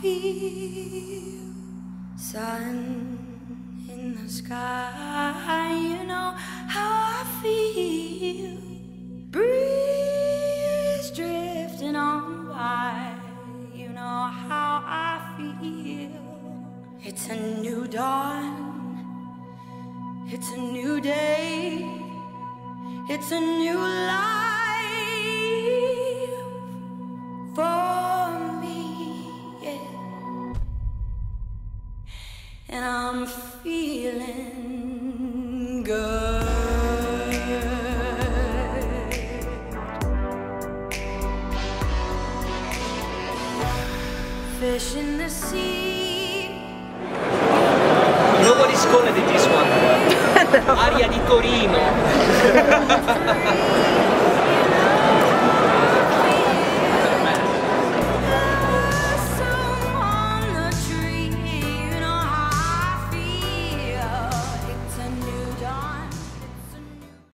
feel. Sun in the sky, you know how I feel. Breeze drifting on by, you know how I feel. It's a new dawn, it's a new day, it's a new life for me, yeah. And I'm feeling good. Fish in the sea. Nobody's gonna do this one. Aria di Torino.